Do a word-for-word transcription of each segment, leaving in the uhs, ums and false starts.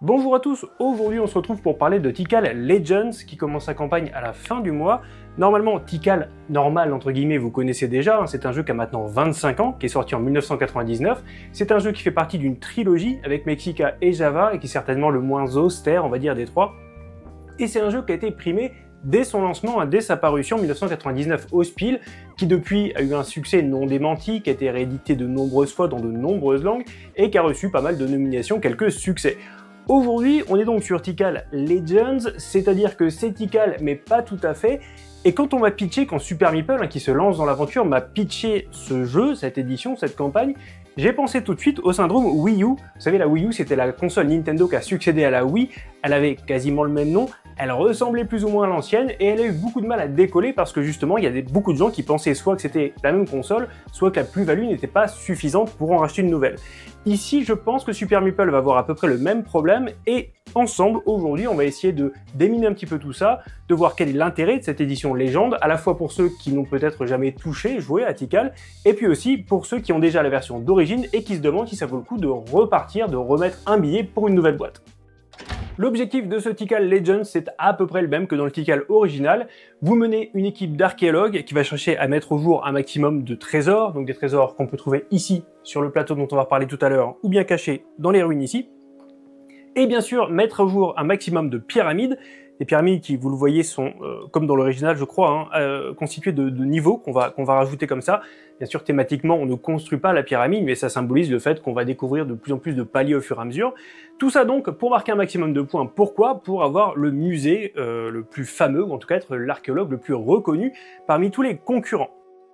Bonjour à tous, aujourd'hui on se retrouve pour parler de Tikal Legends qui commence sa campagne à la fin du mois. Normalement, Tikal normal entre guillemets vous connaissez déjà, hein, c'est un jeu qui a maintenant vingt-cinq ans, qui est sorti en mille neuf cent quatre-vingt-dix-neuf. C'est un jeu qui fait partie d'une trilogie avec Mexica et Java et qui est certainement le moins austère on va dire des trois. Et c'est un jeu qui a été primé dès son lancement, hein, dès sa parution en mille neuf cent quatre-vingt-dix-neuf au Spiel, qui depuis a eu un succès non démenti, qui a été réédité de nombreuses fois dans de nombreuses langues et qui a reçu pas mal de nominations, quelques succès. Aujourd'hui, on est donc sur Tikal Legends, c'est-à-dire que c'est Tikal, mais pas tout à fait. Et quand on m'a pitché, quand Super Meeple, hein, qui se lance dans l'aventure, m'a pitché ce jeu, cette édition, cette campagne, j'ai pensé tout de suite au syndrome Wii U. Vous savez, la Wii U, c'était la console Nintendo qui a succédé à la Wii. Elle avait quasiment le même nom, elle ressemblait plus ou moins à l'ancienne, et elle a eu beaucoup de mal à décoller parce que justement, il y a des, beaucoup de gens qui pensaient soit que c'était la même console, soit que la plus-value n'était pas suffisante pour en racheter une nouvelle. Ici, je pense que Super Meeple va avoir à peu près le même problème, et ensemble, aujourd'hui, on va essayer de déminer un petit peu tout ça, de voir quel est l'intérêt de cette édition légende, à la fois pour ceux qui n'ont peut-être jamais touché, joué à Tikal, et puis aussi pour ceux qui ont déjà la version d'origine et qui se demandent si ça vaut le coup de repartir, de remettre un billet pour une nouvelle boîte. L'objectif de ce Tikal Legends, c'est à peu près le même que dans le Tikal original. Vous menez une équipe d'archéologues qui va chercher à mettre au jour un maximum de trésors, donc des trésors qu'on peut trouver ici, sur le plateau dont on va reparler tout à l'heure, ou bien cachés dans les ruines ici. Et bien sûr, mettre au jour un maximum de pyramides, des pyramides qui, vous le voyez, sont, euh, comme dans l'original je crois, hein, euh, constituées de, de niveaux qu'on va, qu'on va rajouter comme ça. Bien sûr, thématiquement, on ne construit pas la pyramide, mais ça symbolise le fait qu'on va découvrir de plus en plus de paliers au fur et à mesure. Tout ça donc pour marquer un maximum de points. Pourquoi? Pour avoir le musée euh, le plus fameux, ou en tout cas être l'archéologue le plus reconnu parmi tous les concurrents.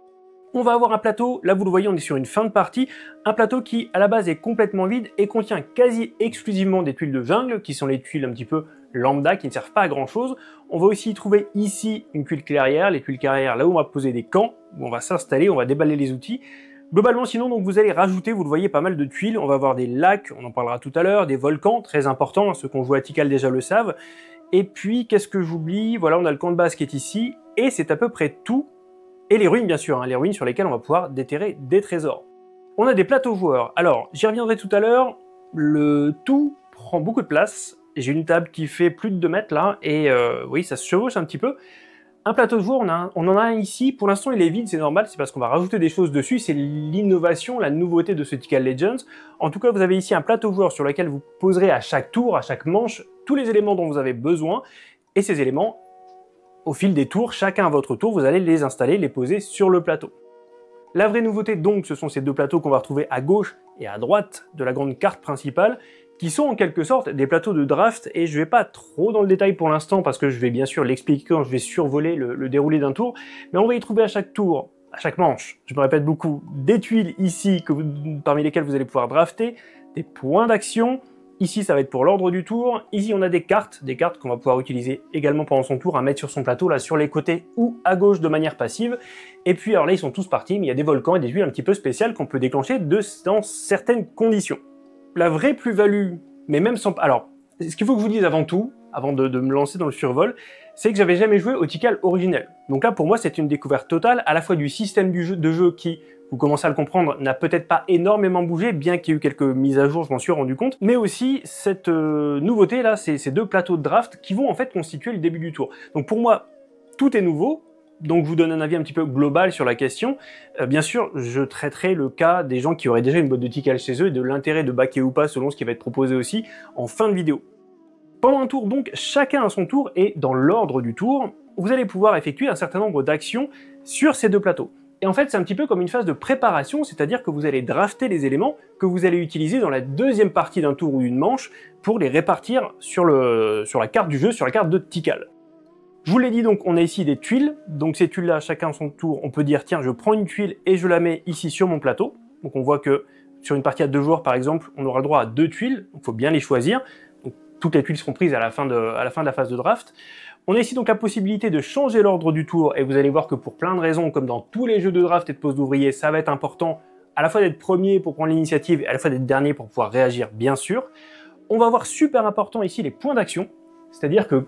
On va avoir un plateau, là vous le voyez, on est sur une fin de partie, un plateau qui à la base est complètement vide et contient quasi exclusivement des tuiles de jungle, qui sont les tuiles un petit peu lambda, qui ne servent pas à grand chose. On va aussi trouver ici une tuile clairière, les tuiles clairières là où on va poser des camps, où on va s'installer, on va déballer les outils. Globalement sinon, donc vous allez rajouter, vous le voyez, pas mal de tuiles, on va avoir des lacs, on en parlera tout à l'heure, des volcans, très importants, hein, ceux qu'on joue à Tikal déjà le savent. Et puis, qu'est-ce que j'oublie? Voilà, on a le camp de base qui est ici, et c'est à peu près tout. Et les ruines bien sûr, hein, les ruines sur lesquelles on va pouvoir déterrer des trésors. On a des plateaux joueurs, alors j'y reviendrai tout à l'heure, le tout prend beaucoup de place, j'ai une table qui fait plus de deux mètres là, et euh, oui ça se chevauche un petit peu. Un plateau de joueurs, on, a un, on en a un ici, pour l'instant il est vide, c'est normal, c'est parce qu'on va rajouter des choses dessus, c'est l'innovation, la nouveauté de ce Tikal Legends. En tout cas vous avez ici un plateau joueur sur lequel vous poserez à chaque tour, à chaque manche, tous les éléments dont vous avez besoin, et ces éléments, au fil des tours, chacun à votre tour, vous allez les installer, les poser sur le plateau. La vraie nouveauté donc, ce sont ces deux plateaux qu'on va retrouver à gauche et à droite de la grande carte principale, qui sont en quelque sorte des plateaux de draft, et je vais pas trop dans le détail pour l'instant, parce que je vais bien sûr l'expliquer quand je vais survoler le, le déroulé d'un tour, mais on va y trouver à chaque tour, à chaque manche, je me répète beaucoup, des tuiles ici, que vous, parmi lesquelles vous allez pouvoir drafter, des points d'action. Ici, ça va être pour l'ordre du tour. Ici, on a des cartes, des cartes qu'on va pouvoir utiliser également pendant son tour, à mettre sur son plateau, là, sur les côtés ou à gauche de manière passive. Et puis, alors là, ils sont tous partis, mais il y a des volcans et des tuiles un petit peu spéciales qu'on peut déclencher de, dans certaines conditions. La vraie plus-value, mais même sans... Alors, ce qu'il faut que je vous dise avant tout, avant de, de me lancer dans le survol, c'est que j'avais jamais joué au Tikal originel. Donc là, pour moi, c'est une découverte totale, à la fois du système du jeu, de jeu qui, vous commencez à le comprendre, n'a peut-être pas énormément bougé, bien qu'il y ait eu quelques mises à jour, je m'en suis rendu compte, mais aussi cette euh, nouveauté là, c'est ces deux plateaux de draft qui vont en fait constituer le début du tour. Donc pour moi, tout est nouveau, donc je vous donne un avis un petit peu global sur la question. Euh, bien sûr, je traiterai le cas des gens qui auraient déjà une boîte de Tikal chez eux et de l'intérêt de backer ou pas selon ce qui va être proposé aussi en fin de vidéo. Pendant un tour donc, chacun à son tour et dans l'ordre du tour, vous allez pouvoir effectuer un certain nombre d'actions sur ces deux plateaux. Et en fait, c'est un petit peu comme une phase de préparation, c'est-à-dire que vous allez drafter les éléments que vous allez utiliser dans la deuxième partie d'un tour ou une manche pour les répartir sur, le, sur la carte du jeu, sur la carte de Tikal. Je vous l'ai dit, donc on a ici des tuiles, donc ces tuiles-là, chacun à son tour, on peut dire tiens, je prends une tuile et je la mets ici sur mon plateau. Donc on voit que sur une partie à deux joueurs par exemple, on aura le droit à deux tuiles, il faut bien les choisir. Donc, toutes les tuiles seront prises à la fin de, à la fin de la phase de draft. On a ici donc la possibilité de changer l'ordre du tour, et vous allez voir que pour plein de raisons, comme dans tous les jeux de draft et de pose d'ouvrier, ça va être important à la fois d'être premier pour prendre l'initiative et à la fois d'être dernier pour pouvoir réagir, bien sûr. On va voir super important ici les points d'action, c'est-à-dire que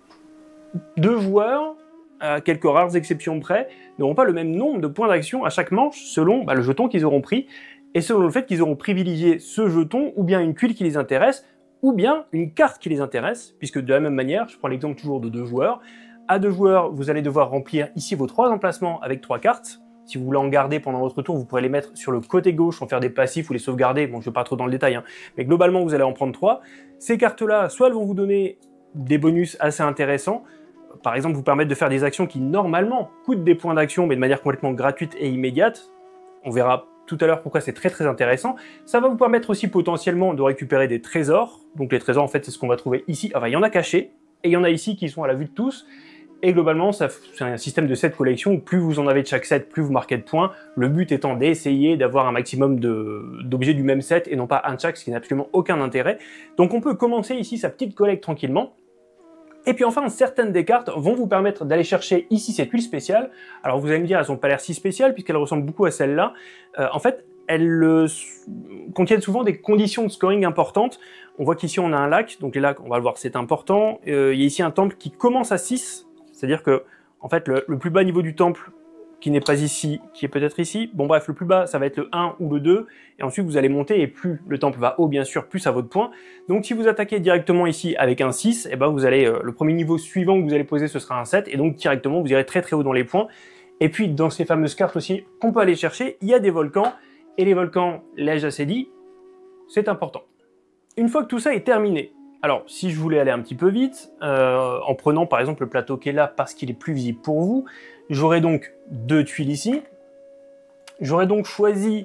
deux joueurs, à quelques rares exceptions près, n'auront pas le même nombre de points d'action à chaque manche selon bah, le jeton qu'ils auront pris, et selon le fait qu'ils auront privilégié ce jeton ou bien une tuile qui les intéresse, ou bien une carte qui les intéresse, puisque de la même manière, je prends l'exemple toujours de deux joueurs, à deux joueurs, vous allez devoir remplir ici vos trois emplacements avec trois cartes. Si vous voulez en garder pendant votre tour, vous pourrez les mettre sur le côté gauche, en faire des passifs ou les sauvegarder. Bon, je ne vais pas trop dans le détail, hein, mais globalement, vous allez en prendre trois. Ces cartes-là, soit elles vont vous donner des bonus assez intéressants, par exemple, vous permettre de faire des actions qui, normalement, coûtent des points d'action, mais de manière complètement gratuite et immédiate. On verra tout à l'heure pourquoi c'est très très intéressant. Ça va vous permettre aussi potentiellement de récupérer des trésors. Donc les trésors, en fait, c'est ce qu'on va trouver ici. Enfin, il y en a cachés, et il y en a ici qui sont à la vue de tous. Et globalement, c'est un système de set collection où plus vous en avez de chaque set, plus vous marquez de points. Le but étant d'essayer d'avoir un maximum d'objets du même set et non pas un de chaque, ce qui n'a absolument aucun intérêt. Donc on peut commencer ici sa petite collecte tranquillement. Et puis enfin, certaines des cartes vont vous permettre d'aller chercher ici cette huile spéciale. Alors vous allez me dire, elles n'ont pas l'air si spéciales puisqu'elles ressemblent beaucoup à celle-là. Euh, en fait, elles euh, contiennent souvent des conditions de scoring importantes. On voit qu'ici on a un lac, donc les lacs, on va le voir, c'est important. Euh, il y a ici un temple qui commence à six. C'est-à-dire que, en fait, le, le plus bas niveau du temple, qui n'est pas ici, qui est peut-être ici, bon bref, le plus bas, ça va être le un ou le deux, et ensuite vous allez monter, et plus le temple va haut, bien sûr, plus ça vaut de points. Donc si vous attaquez directement ici avec un six, et ben vous allez, euh, le premier niveau suivant que vous allez poser, ce sera un sept, et donc directement, vous irez très très haut dans les points. Et puis, dans ces fameuses cartes aussi, qu'on peut aller chercher, il y a des volcans, et les volcans, l'ai-je assez dit, c'est important. Une fois que tout ça est terminé, alors, si je voulais aller un petit peu vite, euh, en prenant par exemple le plateau qui est là parce qu'il est plus visible pour vous, j'aurais donc deux tuiles ici. J'aurais donc choisi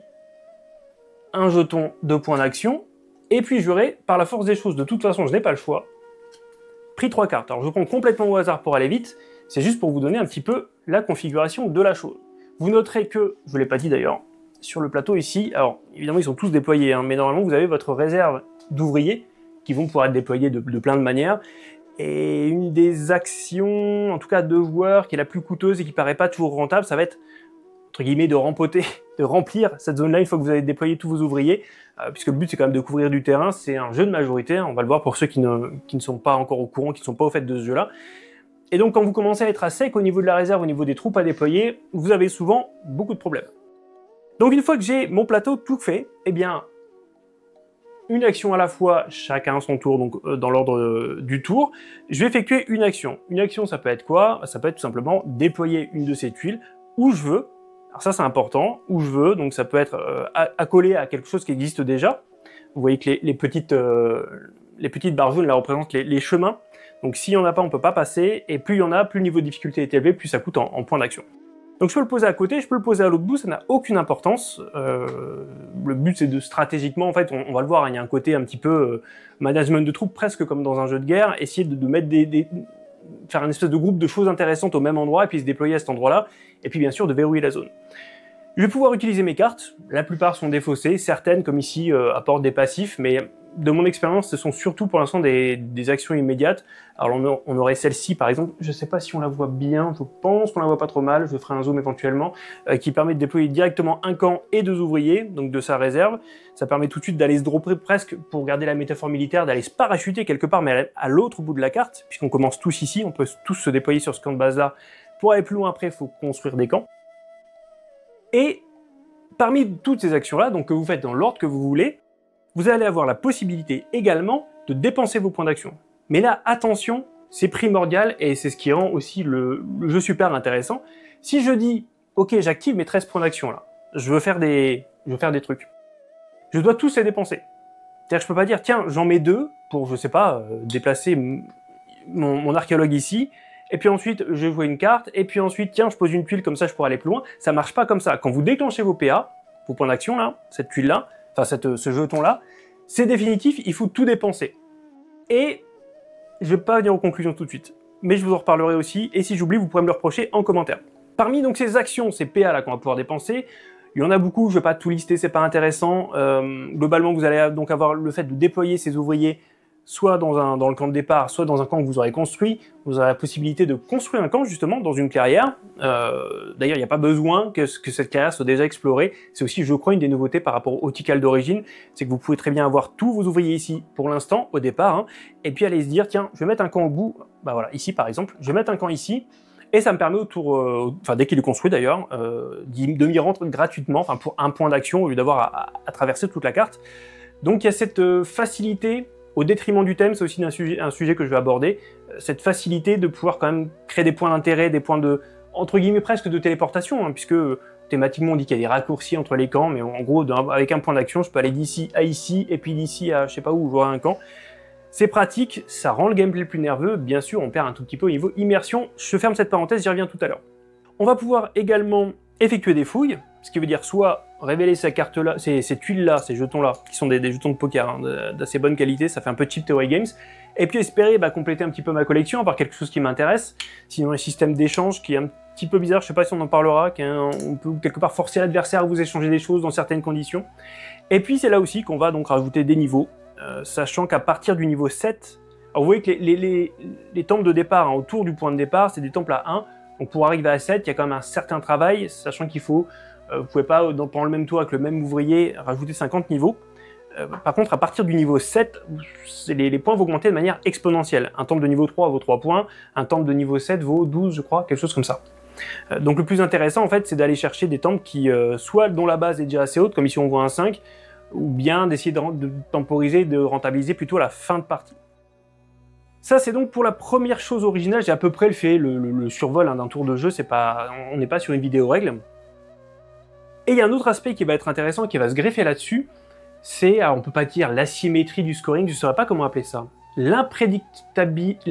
un jeton de points d'action, et puis j'aurais, par la force des choses, de toute façon je n'ai pas le choix, pris trois cartes. Alors je prends complètement au hasard pour aller vite, c'est juste pour vous donner un petit peu la configuration de la chose. Vous noterez que, je ne l'ai pas dit d'ailleurs, sur le plateau ici, alors évidemment ils sont tous déployés, hein, mais normalement vous avez votre réserve d'ouvriers, qui vont pouvoir être déployés de, de plein de manières. Et une des actions, en tout cas de joueurs, qui est la plus coûteuse et qui paraît pas toujours rentable, ça va être, entre guillemets, de rempoter, de remplir cette zone-là une fois que vous avez déployé tous vos ouvriers, euh, puisque le but c'est quand même de couvrir du terrain, c'est un jeu de majorité, on va le voir pour ceux qui ne, qui ne sont pas encore au courant, qui ne sont pas au fait de ce jeu-là. Et donc quand vous commencez à être à sec au niveau de la réserve, au niveau des troupes à déployer, vous avez souvent beaucoup de problèmes. Donc une fois que j'ai mon plateau tout fait, eh bien, une action à la fois, chacun à son tour, donc euh, dans l'ordre euh, du tour, je vais effectuer une action. Une action, ça peut être quoi? Ça peut être tout simplement déployer une de ces tuiles où je veux. Alors ça, c'est important, où je veux, donc ça peut être euh, accolé à quelque chose qui existe déjà. Vous voyez que les, les, petites, euh, les petites barres jaunes là représentent les, les chemins. Donc s'il n'y en a pas, on ne peut pas passer, et plus il y en a, plus le niveau de difficulté est élevé, plus ça coûte en, en points d'action. Donc je peux le poser à côté, je peux le poser à l'autre bout, ça n'a aucune importance. Euh, le but c'est de stratégiquement, en fait, on, on va le voir, hein, il y a un côté un petit peu euh, management de troupes, presque comme dans un jeu de guerre, essayer de, de mettre des, des, faire une espèce de groupe de choses intéressantes au même endroit, et puis se déployer à cet endroit-là, et puis bien sûr de verrouiller la zone. Je vais pouvoir utiliser mes cartes, la plupart sont défaussées, certaines comme ici euh, apportent des passifs, mais de mon expérience, ce sont surtout pour l'instant des, des actions immédiates. Alors on, on aurait celle-ci par exemple, je ne sais pas si on la voit bien, je pense qu'on la voit pas trop mal, je ferai un zoom éventuellement, euh, qui permet de déployer directement un camp et deux ouvriers, donc de sa réserve. Ça permet tout de suite d'aller se dropper presque, pour garder la métaphore militaire, d'aller se parachuter quelque part, mais à, à l'autre bout de la carte, puisqu'on commence tous ici, on peut tous se déployer sur ce camp de base-là. Pour aller plus loin après, il faut construire des camps. Et parmi toutes ces actions-là, donc que vous faites dans l'ordre que vous voulez, vous allez avoir la possibilité également de dépenser vos points d'action. Mais là, attention, c'est primordial et c'est ce qui rend aussi le, le jeu super intéressant. Si je dis, ok, j'active mes treize points d'action là, je veux faire des, je veux faire des trucs, je dois tous les dépenser. C'est-à-dire que je peux pas dire, tiens, j'en mets deux pour, je sais pas, euh, déplacer mon, mon archéologue ici, et puis ensuite je joue une carte, et puis ensuite, tiens, je pose une tuile comme ça, je pourrais aller plus loin. Ça marche pas comme ça. Quand vous déclenchez vos P A, vos points d'action là, cette tuile là, enfin cette, ce jeton-là, c'est définitif, il faut tout dépenser. Et je vais pas venir aux conclusions tout de suite, mais je vous en reparlerai aussi, et si j'oublie, vous pourrez me le reprocher en commentaire. Parmi donc ces actions, ces P A là qu'on va pouvoir dépenser, il y en a beaucoup, je vais pas tout lister, c'est pas intéressant. Euh, globalement, vous allez donc avoir le fait de déployer ces ouvriers soit dans, un, dans le camp de départ, soit dans un camp que vous aurez construit. Vous aurez la possibilité de construire un camp justement dans une clairière. Euh, D'ailleurs, il n'y a pas besoin que, que cette clairière soit déjà explorée. C'est aussi, je crois, une des nouveautés par rapport au Tikal d'origine, c'est que vous pouvez très bien avoir tous vos ouvriers ici pour l'instant, au départ, hein, et puis aller se dire, tiens, je vais mettre un camp au bout, bah voilà, ici par exemple, je vais mettre un camp ici, et ça me permet autour, euh, enfin dès qu'il est construit d'ailleurs, euh, de m'y rendre gratuitement, enfin pour un point d'action au lieu d'avoir à, à, à traverser toute la carte. Donc il y a cette euh, facilité au détriment du thème, c'est aussi un sujet, un sujet que je vais aborder, cette facilité de pouvoir quand même créer des points d'intérêt, des points de, entre guillemets presque de téléportation, hein, puisque thématiquement on dit qu'il y a des raccourcis entre les camps, mais en gros, avec un point d'action, je peux aller d'ici à ici, et puis d'ici à je sais pas où, voir un camp. C'est pratique, ça rend le gameplay plus nerveux, bien sûr on perd un tout petit peu au niveau immersion, je ferme cette parenthèse, j'y reviens tout à l'heure. On va pouvoir également effectuer des fouilles, ce qui veut dire soit révéler sa carte là, ces, ces tuiles là, ces jetons là, qui sont des, des jetons de poker hein, d'assez bonne qualité, ça fait un peu cheap theory games, et puis espérer bah, compléter un petit peu ma collection, avoir quelque chose qui m'intéresse, sinon un système d'échange qui est un petit peu bizarre, je sais pas si on en parlera, on peut quelque part forcer l'adversaire à vous échanger des choses dans certaines conditions, et puis c'est là aussi qu'on va donc rajouter des niveaux, euh, sachant qu'à partir du niveau sept, alors vous voyez que les, les, les, les temples de départ hein, autour du point de départ, c'est des temples à un, donc pour arriver à sept, il y a quand même un certain travail, sachant qu'il faut, euh, vous pouvez pas, dans, pendant le même tour avec le même ouvrier, rajouter cinquante niveaux. Euh, par contre, à partir du niveau sept, les, les points vont augmenter de manière exponentielle. Un temple de niveau trois vaut trois points, un temple de niveau sept vaut douze, je crois, quelque chose comme ça. Euh, donc le plus intéressant, en fait, c'est d'aller chercher des temples qui, euh, soit dont la base est déjà assez haute, comme ici on voit un cinq, ou bien d'essayer de, de temporiser, de rentabiliser plutôt la fin de partie. Ça, c'est donc pour la première chose originale, j'ai à peu près le fait, le, le, le survol hein, d'un tour de jeu, c'est pas, on n'est pas sur une vidéo règle. Et il y a un autre aspect qui va être intéressant, qui va se greffer là-dessus, c'est, alors on peut pas dire l'asymétrie du scoring, je ne saurais pas comment appeler ça, l'imprédictabilité,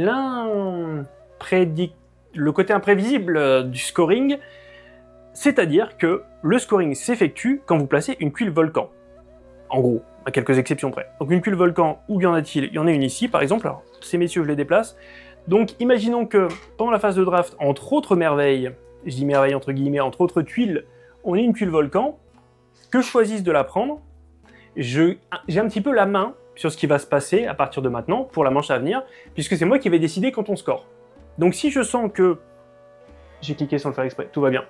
l'imprédic... le côté imprévisible du scoring, c'est-à-dire que le scoring s'effectue quand vous placez une tuile volcan. En gros, à quelques exceptions près. Donc une tuile volcan, où y en a-t-il? Il y en a une ici, par exemple. Alors, ces messieurs, je les déplace. Donc, imaginons que, pendant la phase de draft, entre autres merveilles, je dis merveilles entre guillemets, entre autres tuiles, on ait une tuile volcan, que je choisisse de la prendre, j'ai un petit peu la main sur ce qui va se passer à partir de maintenant, pour la manche à venir, puisque c'est moi qui vais décider quand on score. Donc si je sens que... J'ai cliqué sans le faire exprès, tout va bien.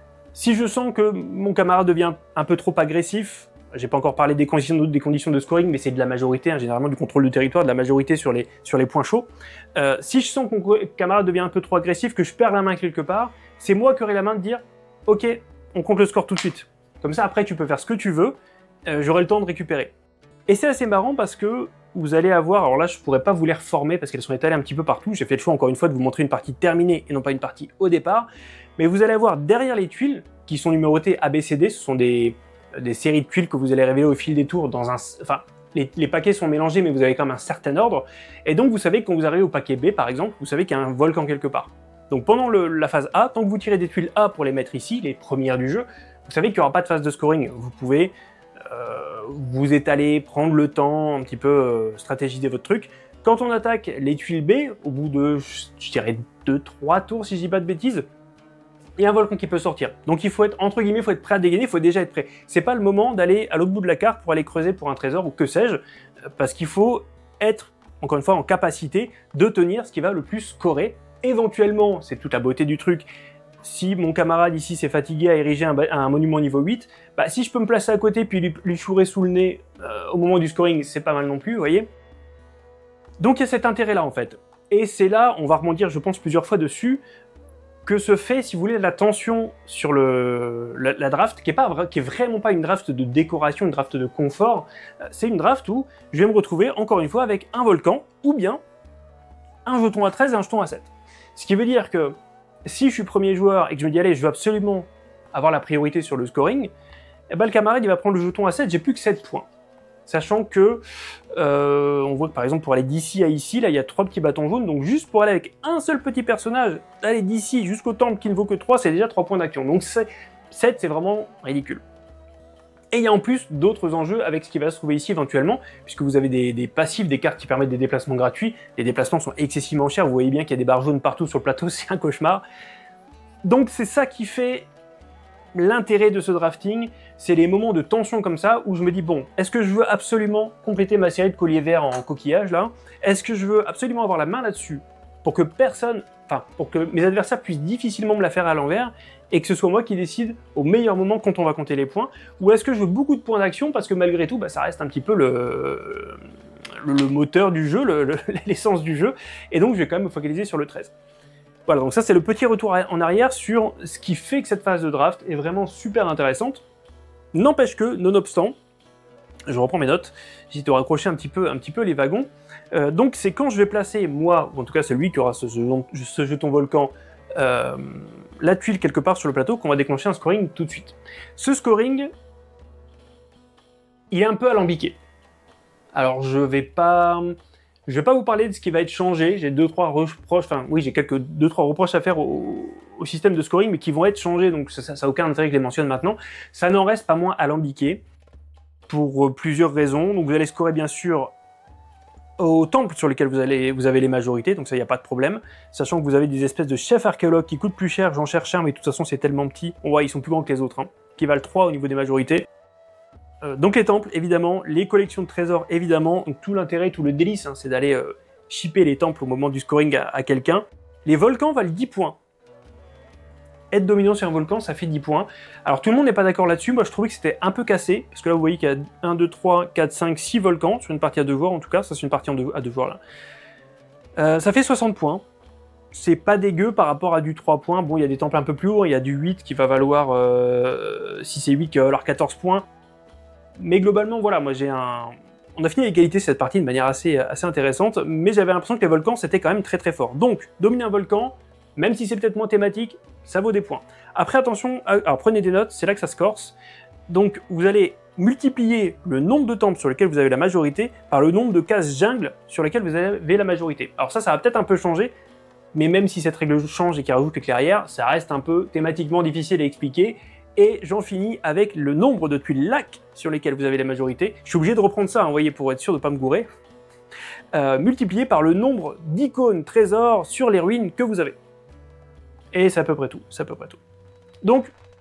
Si je sens que mon camarade devient un peu trop agressif, j'ai pas encore parlé des conditions, des conditions de scoring, mais c'est de la majorité, hein, généralement du contrôle du territoire, de la majorité sur les, sur les points chauds. Euh, si je sens que mon camarade devient un peu trop agressif, que je perds la main quelque part, c'est moi qui aurai la main de dire « Ok, on compte le score tout de suite ». Comme ça, après, tu peux faire ce que tu veux, euh, j'aurai le temps de récupérer. Et c'est assez marrant parce que vous allez avoir, alors là, je pourrais pas vous les reformer parce qu'elles sont étalées un petit peu partout, j'ai fait le choix encore une fois de vous montrer une partie terminée et non pas une partie au départ, mais vous allez avoir derrière les tuiles, qui sont numérotées A B C D, ce sont des... des séries de tuiles que vous allez révéler au fil des tours dans un... Enfin, les, les paquets sont mélangés, mais vous avez quand même un certain ordre. Et donc, vous savez que quand vous arrivez au paquet B, par exemple, vous savez qu'il y a un volcan quelque part. Donc, pendant le, la phase A, tant que vous tirez des tuiles A pour les mettre ici, les premières du jeu, vous savez qu'il n'y aura pas de phase de scoring. Vous pouvez euh, vous étaler, prendre le temps, un petit peu euh, stratégiser votre truc. Quand on attaque les tuiles B, au bout de, je dirais, deux trois tours, si je dis pas de bêtises, il y a un volcan qui peut sortir. Donc il faut être, entre guillemets, il faut être prêt à dégainer, il faut déjà être prêt. C'est pas le moment d'aller à l'autre bout de la carte pour aller creuser pour un trésor ou que sais-je, parce qu'il faut être, encore une fois, en capacité de tenir ce qui va le plus scorer. Éventuellement, c'est toute la beauté du truc, si mon camarade ici s'est fatigué à ériger un, un monument niveau huit, bah si je peux me placer à côté puis lui, lui chourer sous le nez euh, au moment du scoring, c'est pas mal non plus, vous voyez. Donc il y a cet intérêt-là en fait. Et c'est là, on va rebondir je pense plusieurs fois dessus, que se fait, si vous voulez, la tension sur le, la, la draft, qui est, pas, qui est vraiment pas une draft de décoration, une draft de confort, c'est une draft où je vais me retrouver, encore une fois, avec un volcan, ou bien un jeton à treize et un jeton à sept. Ce qui veut dire que, si je suis premier joueur et que je me dis, allez, je veux absolument avoir la priorité sur le scoring, eh ben, le camarade, il va prendre le jeton à sept, j'ai plus que sept points. Sachant que, euh, on voit que par exemple pour aller d'ici à ici, là il y a trois petits bâtons jaunes, donc juste pour aller avec un seul petit personnage, aller d'ici jusqu'au temple qui ne vaut que trois, c'est déjà trois points d'action. Donc sept, c'est vraiment ridicule. Et il y a en plus d'autres enjeux avec ce qui va se trouver ici éventuellement, puisque vous avez des, des passifs, des cartes qui permettent des déplacements gratuits. Les déplacements sont excessivement chers, vous voyez bien qu'il y a des barres jaunes partout sur le plateau, c'est un cauchemar. Donc c'est ça qui fait l'intérêt de ce drafting, c'est les moments de tension comme ça, où je me dis, bon, est-ce que je veux absolument compléter ma série de colliers verts en coquillage, là? Est-ce que je veux absolument avoir la main là-dessus, pour que personne, enfin, pour que mes adversaires puissent difficilement me la faire à l'envers, et que ce soit moi qui décide au meilleur moment quand on va compter les points, ou est-ce que je veux beaucoup de points d'action, parce que malgré tout, bah, ça reste un petit peu le, le, le moteur du jeu, l'essence du jeu, et donc je vais quand même me focaliser sur le treize. Voilà, donc ça c'est le petit retour en arrière sur ce qui fait que cette phase de draft est vraiment super intéressante. N'empêche que, nonobstant, Je reprends mes notes, j'essaie de raccrocher un petit peu, un petit peu les wagons. Euh, donc c'est quand je vais placer, moi, ou en tout cas celui qui aura ce, ce, ce jeton volcan, euh, la tuile quelque part sur le plateau, qu'on va déclencher un scoring tout de suite. Ce scoring, il est un peu alambiqué. Alors je vais pas... Je vais pas vous parler de ce qui va être changé, j'ai deux trois reproches, enfin oui j'ai quelques deux trois reproches à faire au, au système de scoring, mais qui vont être changés, donc ça n'a aucun intérêt que je les mentionne maintenant. Ça n'en reste pas moins alambiqué, pour plusieurs raisons. Donc vous allez scorer bien sûr au temple sur lesquels vous, allez, vous avez les majorités, donc ça il n'y a pas de problème, sachant que vous avez des espèces de chefs archéologues qui coûtent plus cher, j'en cherche un, mais de toute façon c'est tellement petit, on voit ils sont plus grands que les autres, hein, qui valent trois au niveau des majorités. Euh, donc les temples, évidemment, les collections de trésors, évidemment, donc tout l'intérêt, tout le délice, hein, c'est d'aller euh, shipper les temples au moment du scoring à, à quelqu'un. Les volcans valent dix points. Être dominant sur un volcan, ça fait dix points. Alors tout le monde n'est pas d'accord là-dessus, moi je trouvais que c'était un peu cassé, parce que là vous voyez qu'il y a un, deux, trois, quatre, cinq, six volcans, sur une partie à deux joueurs en tout cas, ça c'est une partie en deux, à deux joueurs là. Euh, ça fait soixante points. C'est pas dégueu par rapport à du trois points. Bon, il y a des temples un peu plus hauts, il y a du huit qui va valoir euh, six et huit qui va valoir quatorze points. Mais globalement, voilà, moi j'ai un... On a fini à égalité cette partie de manière assez, assez intéressante, mais j'avais l'impression que les volcans c'était quand même très très fort. Donc, dominer un volcan, même si c'est peut-être moins thématique, ça vaut des points. Après, attention, alors prenez des notes, c'est là que ça se corse. Donc, vous allez multiplier le nombre de temples sur lesquels vous avez la majorité par le nombre de cases jungle sur lesquelles vous avez la majorité. Alors ça, ça va peut-être un peu changer, mais même si cette règle change et qu'il rajoute les clairières, ça reste un peu thématiquement difficile à expliquer. Et j'en finis avec le nombre de tuiles lacs sur lesquelles vous avez la majorité. Je suis obligé de reprendre ça, hein, vous voyez, pour être sûr de ne pas me gourer. Euh, multiplié par le nombre d'icônes trésors sur les ruines que vous avez. Et c'est à peu près tout, c'est à peu près tout. Donc,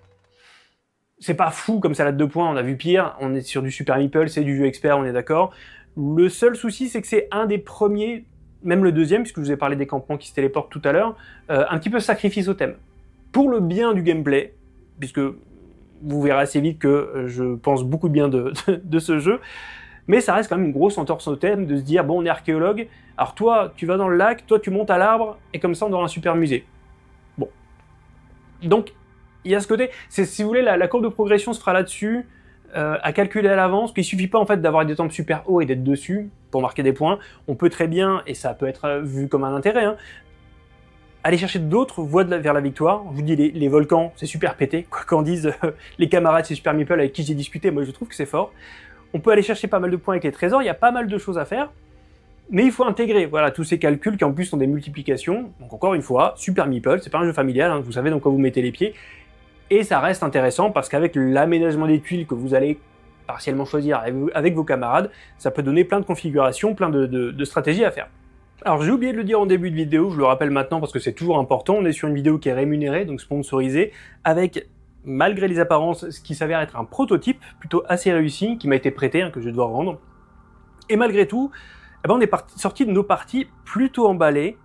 c'est pas fou comme salade de points, on a vu pire, on est sur du Super Meeple, c'est du jeu expert, on est d'accord. Le seul souci, c'est que c'est un des premiers, même le deuxième, puisque je vous ai parlé des campements qui se téléportent tout à l'heure, euh, un petit peu sacrifice au thème. Pour le bien du gameplay, puisque vous verrez assez vite que je pense beaucoup de bien de, de, de ce jeu, mais ça reste quand même une grosse entorse au thème de se dire, bon, on est archéologue, alors toi, tu vas dans le lac, toi, tu montes à l'arbre, et comme ça, on aura un super musée. Bon. Donc, il y a ce côté, si vous voulez, la, la courbe de progression se fera là-dessus, euh, à calculer à l'avance, qu'il suffit pas en fait d'avoir des temples super hauts et d'être dessus pour marquer des points. On peut très bien, et ça peut être vu comme un intérêt, hein, aller chercher d'autres voies de la, vers la victoire. Je vous dis, les, les volcans, c'est super pété, quoi qu'en disent euh, les camarades, c'est Super Meeple avec qui j'ai discuté, moi je trouve que c'est fort. On peut aller chercher pas mal de points avec les trésors, il y a pas mal de choses à faire, mais il faut intégrer voilà, tous ces calculs qui en plus sont des multiplications. Donc encore une fois, Super Meeple, c'est pas un jeu familial, hein, vous savez dans quoi vous mettez les pieds, et ça reste intéressant parce qu'avec l'aménagement des tuiles que vous allez partiellement choisir avec vos camarades, ça peut donner plein de configurations, plein de, de, de stratégies à faire. Alors j'ai oublié de le dire en début de vidéo, je le rappelle maintenant parce que c'est toujours important, on est sur une vidéo qui est rémunérée, donc sponsorisée, avec, malgré les apparences, ce qui s'avère être un prototype plutôt assez réussi, qui m'a été prêté, hein, que je dois rendre. Et malgré tout, eh ben, on est sorti de nos parties plutôt emballés,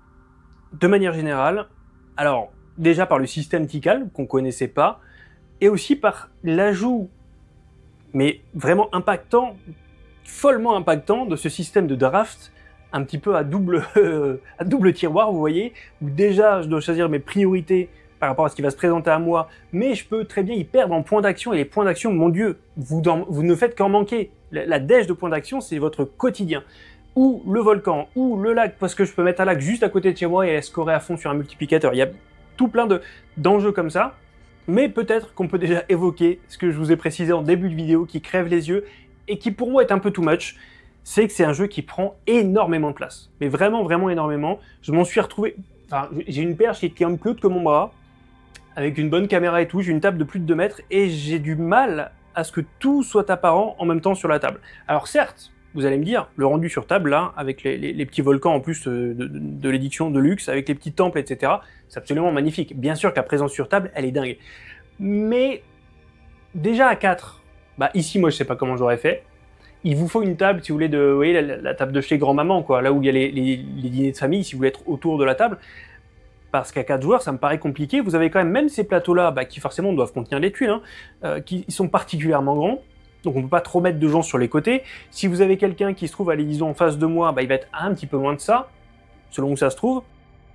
de manière générale. Alors, déjà par le système Tikal, qu'on connaissait pas, et aussi par l'ajout, mais vraiment impactant, follement impactant, de ce système de draft, un petit peu à double, euh, à double tiroir, vous voyez, où déjà je dois choisir mes priorités par rapport à ce qui va se présenter à moi, mais je peux très bien y perdre en points d'action, et les points d'action, mon Dieu, vous, dans, vous ne faites qu'en manquer. La, la dèche de points d'action, c'est votre quotidien. Ou le volcan, ou le lac, parce que je peux mettre un lac juste à côté de chez moi et scorer à fond sur un multiplicateur. Il y a tout plein de, d'enjeux comme ça, mais peut-être qu'on peut déjà évoquer ce que je vous ai précisé en début de vidéo, qui crève les yeux, et qui pour moi est un peu too much, c'est que c'est un jeu qui prend énormément de place. Mais vraiment, vraiment énormément. Je m'en suis retrouvé... Enfin, j'ai une perche qui est quand même plus haute que mon bras, avec une bonne caméra et tout, j'ai une table de plus de deux mètres, et j'ai du mal à ce que tout soit apparent en même temps sur la table. Alors certes, vous allez me dire, le rendu sur table, là, avec les, les, les petits volcans en plus de, de, de l'édition de luxe, avec les petits temples, et cetera, c'est absolument magnifique. Bien sûr que la présence sur table, elle est dingue. Mais, déjà à quatre, bah ici, moi, je sais pas comment j'aurais fait. Il vous faut une table, si vous voulez, de, vous voyez, la, la table de chez grand-maman, quoi, là où il y a les, les, les dîners de famille, si vous voulez être autour de la table. Parce qu'à quatre joueurs, ça me paraît compliqué. Vous avez quand même, même ces plateaux-là, bah, qui forcément doivent contenir les tuiles, hein, euh, qui sont particulièrement grands. Donc on peut pas trop mettre de gens sur les côtés. Si vous avez quelqu'un qui se trouve à l'Élysée en face de moi, bah, il va être un petit peu moins de ça, selon où ça se trouve.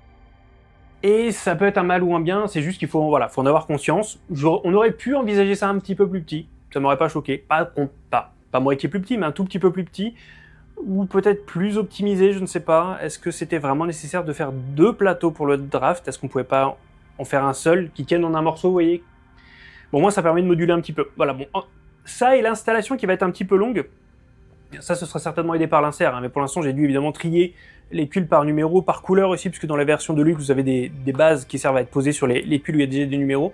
Et ça peut être un mal ou un bien, c'est juste qu'il faut, voilà, faut en avoir conscience. On aurait pu envisager ça un petit peu plus petit, ça m'aurait pas choqué. Pas, pas, pas moitié plus petit, mais un tout petit peu plus petit, ou peut-être plus optimisé, je ne sais pas. Est-ce que c'était vraiment nécessaire de faire deux plateaux pour le draft? Est-ce qu'on pouvait pas en faire un seul qui tienne en un morceau, vous voyez? Bon, moi, ça permet de moduler un petit peu. Voilà, bon, ça et l'installation qui va être un petit peu longue. Ça, ce sera certainement aidé par l'insert, hein, mais pour l'instant, j'ai dû évidemment trier les tuiles par numéro, par couleur aussi, puisque dans la version de luxe, vous avez des, des bases qui servent à être posées sur les, les tuiles où il y a déjà des numéros.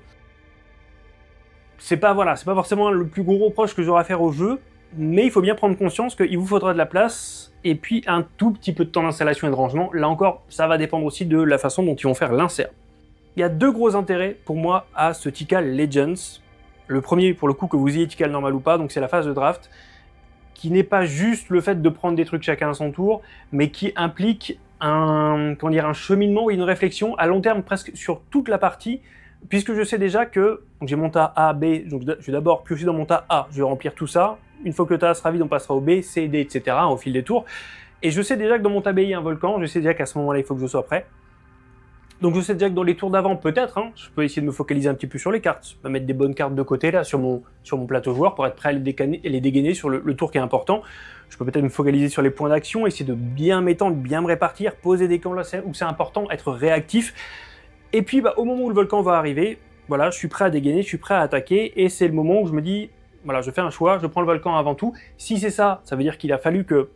C'est pas, voilà, c'est pas forcément le plus gros reproche que j'aurai à faire au jeu, mais il faut bien prendre conscience qu'il vous faudra de la place, et puis un tout petit peu de temps d'installation et de rangement. Là encore, ça va dépendre aussi de la façon dont ils vont faire l'insert. Il y a deux gros intérêts pour moi à ce Tikal Legends. Le premier, pour le coup, que vous ayez Tikal normal ou pas, donc c'est la phase de draft, qui n'est pas juste le fait de prendre des trucs chacun à son tour, mais qui implique un, comment dire, un cheminement et une réflexion à long terme presque sur toute la partie, puisque je sais déjà que j'ai mon tas A, B, donc je vais d'abord piocher dans mon tas A, je vais remplir tout ça, une fois que le tas sera vide, on passera au B, C, D, et cetera au fil des tours, et je sais déjà que dans mon tas B, il y a un volcan, je sais déjà qu'à ce moment-là, il faut que je sois prêt. Donc je sais déjà que dans les tours d'avant, peut-être, hein, je peux essayer de me focaliser un petit peu sur les cartes, je peux mettre des bonnes cartes de côté là sur mon, sur mon plateau joueur pour être prêt à les, décaner, les dégainer sur le, le tour qui est important. Je peux peut-être me focaliser sur les points d'action, essayer de bien m'étendre, bien me répartir, poser des camps là où c'est important, être réactif. Et puis bah, au moment où le volcan va arriver, voilà, je suis prêt à dégainer, je suis prêt à attaquer, et c'est le moment où je me dis, voilà, je fais un choix, je prends le volcan avant tout. Si c'est ça, ça veut dire qu'il a fallu que